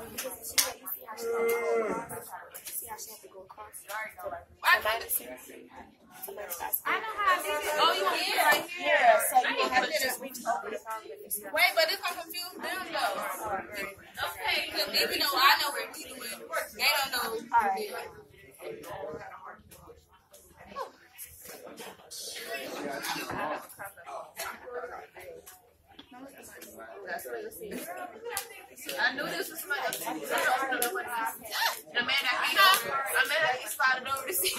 I know how to do it. Oh, you can right here. Yeah, so you don't have to just reach over the phone with this. Wait, but it's gonna confuse them though. Okay, because even though I know where we do it, they don't know. All right. I knew this was somebody else. The man that spotted over the seat.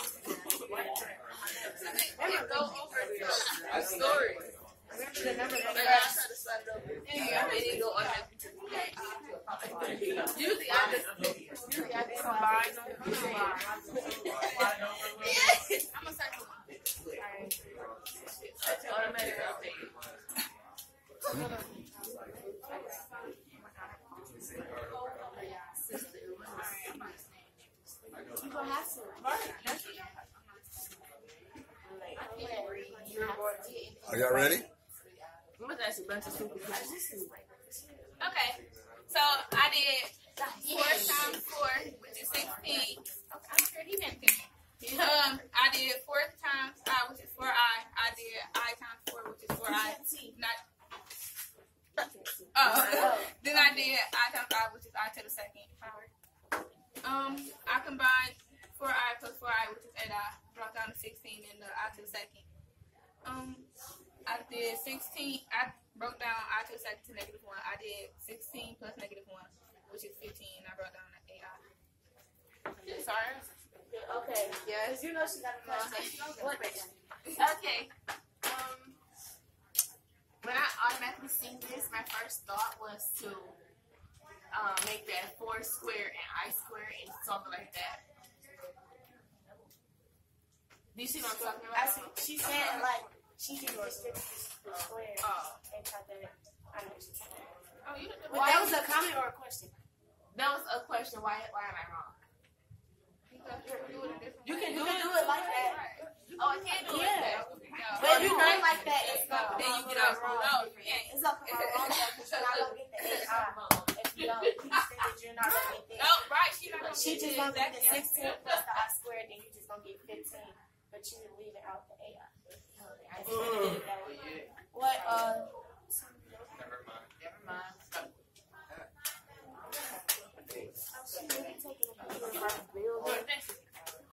Go over the story. Usually I just combine them. I'm gonna start automatic update. You gonna have to. Are y'all ready? Okay, so I did 4 times 4, which is 16. I'm sure he meant to. I did 4 times I, which is 4I. I did I times 4, which is 4I. Then I did I times I, which is I to the second power. I combined 4I plus 4I, which is 8I. Brought down to 16 and the I to the second. I did 16. I broke down I to the second to -1. I did 16 plus -1, which is 15. I brought down to 8I. Sorry. Okay. Yes, you know she got a question. Okay. When I automatically seen this, my first thought was to make that 4 square and I square and something like that. Do you see what I'm talking about? I see. She said like she can distribute the square and try that. I know what she said. Oh, you didn't. Well, that was a comment or a question? That was a question. Why am I wrong? You can do it like that. Oh, I can't do it. Yeah. No. But if you do it like that, it's not Then you get wrong. out. No, you can't. It's not wrong because you're not gonna get the 8I. If you don't, you said that you're not gonna get No, that. right. She not gonna She get just it. gonna get the 16 plus the I squared, then you just gonna get 15. But you leave it out the 8I. I just did it that way. What? Never mind. She really taking a picture of her bill.